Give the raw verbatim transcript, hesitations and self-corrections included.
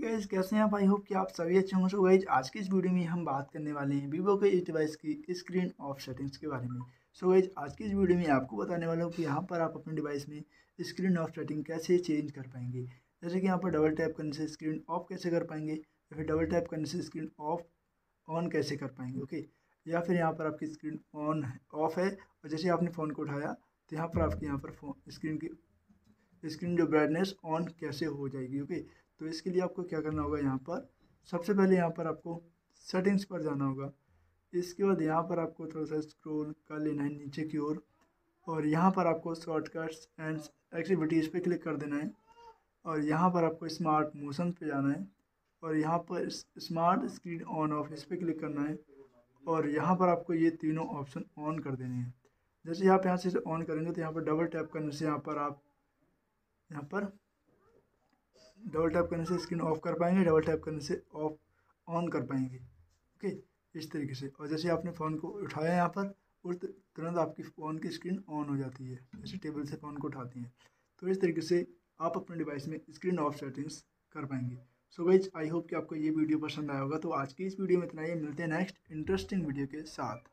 Guys, कैसे हैं आप? आई होप कि आप सभी अच्छे होंगे। सो गाइस, आज की इस वीडियो में हम बात करने वाले हैं वीवो के इस डिवाइस की स्क्रीन ऑफ सेटिंग्स के बारे में। सो गाइस, आज की इस वीडियो में आपको बताने वाला हूँ कि यहाँ पर आप अपने डिवाइस में स्क्रीन ऑफ सेटिंग कैसे चेंज कर पाएंगे। जैसे कि यहाँ पर डबल टैप करने से स्क्रीन ऑफ कैसे कर पाएंगे, या फिर डबल टैप करने से स्क्रीन ऑफ ऑन कैसे कर पाएंगे। ओके, या फिर यहाँ पर आपकी स्क्रीन ऑन ऑफ है और जैसे आपने फ़ोन को उठाया तो यहाँ पर आपके यहाँ पर फोन स्क्रीन की स्क्रीन जो ब्राइटनेस ऑन कैसे हो जाएगी। ओके, तो इसके लिए आपको क्या करना होगा, यहाँ पर सबसे पहले यहाँ पर आपको सेटिंग्स पर जाना होगा। इसके बाद यहाँ पर आपको थोड़ा सा स्क्रॉल कर लेना है नीचे की ओर, और यहाँ पर आपको शॉर्टकट्स एंड एक्टिविटीज़ पे क्लिक कर देना है, और यहाँ पर आपको स्मार्ट मोशन पे जाना है, और यहाँ पर स्मार्ट स्क्रीन ऑन ऑफ इस पर क्लिक करना है, और यहाँ पर आपको ये तीनों ऑप्शन ऑन कर देने हैं। जैसे आप यहाँ से ऑन करेंगे तो यहाँ पर डबल टैप करने से यहाँ पर आप यहाँ पर डबल टैप करने से स्क्रीन ऑफ कर पाएंगे, डबल टैप करने से ऑफ ऑन कर पाएंगे। ओके, इस तरीके से। और जैसे आपने फ़ोन को उठाया यहाँ पर, और तुरंत आपकी फ़ोन की स्क्रीन ऑन हो जाती है, जैसे टेबल से फ़ोन को उठाती हैं। तो इस तरीके से आप अपने डिवाइस में स्क्रीन ऑफ सेटिंग्स कर पाएंगे। सो गाइस, आई होप कि आपको ये वीडियो पसंद आया होगा। तो आज की इस वीडियो में इतना ही, मिलते हैं नेक्स्ट इंटरेस्टिंग वीडियो के साथ।